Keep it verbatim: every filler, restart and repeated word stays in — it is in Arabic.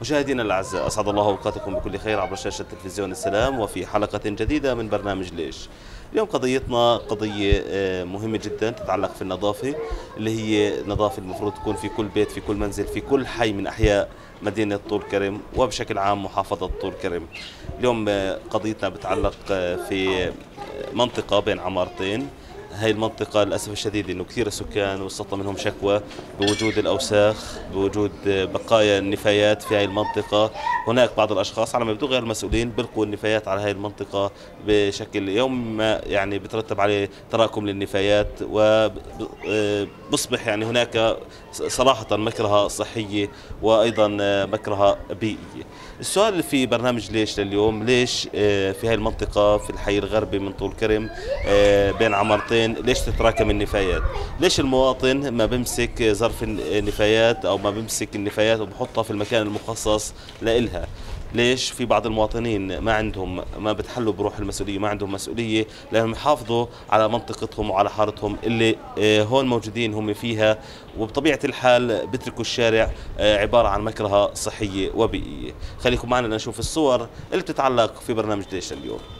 مشاهدينا الأعزاء، أسعد الله أوقاتكم بكل خير عبر شاشة تلفزيون السلام وفي حلقة جديدة من برنامج ليش. اليوم قضيتنا قضية مهمة جدا تتعلق في النظافة، اللي هي نظافة المفروض تكون في كل بيت، في كل منزل، في كل حي من أحياء مدينة طول كرم وبشكل عام محافظة طول كرم. اليوم قضيتنا بتعلق في منطقة بين عمارتين. هاي المنطقة للأسف الشديد إنه كثير السكان وصلت منهم شكوى بوجود الأوساخ، بوجود بقايا النفايات في هاي المنطقة. هناك بعض الأشخاص على ما يبدو غير المسؤولين بيلقوا النفايات على هاي المنطقة بشكل يوم ما، يعني بترتب عليه تراكم للنفايات وبصبح يعني هناك صراحة مكرهة صحية وأيضا مكرهة بيئية. السؤال في برنامج ليش لليوم، ليش في هاي المنطقة في الحي الغربي من طول كرم بين عمارتين ليش تتراكم النفايات؟ ليش المواطن ما بمسك ظرف النفايات او ما بمسك النفايات وبحطها في المكان المخصص لإلها؟ ليش في بعض المواطنين ما عندهم، ما بتحلوا بروح المسؤولية، ما عندهم مسؤولية لأنهم يحافظوا على منطقتهم وعلى حارتهم اللي هون موجودين هم فيها، وبطبيعة الحال بتركوا الشارع عبارة عن مكرهة صحية وبيئية. خليكم معنا لنشوف الصور اللي بتتعلق في برنامج ليش اليوم.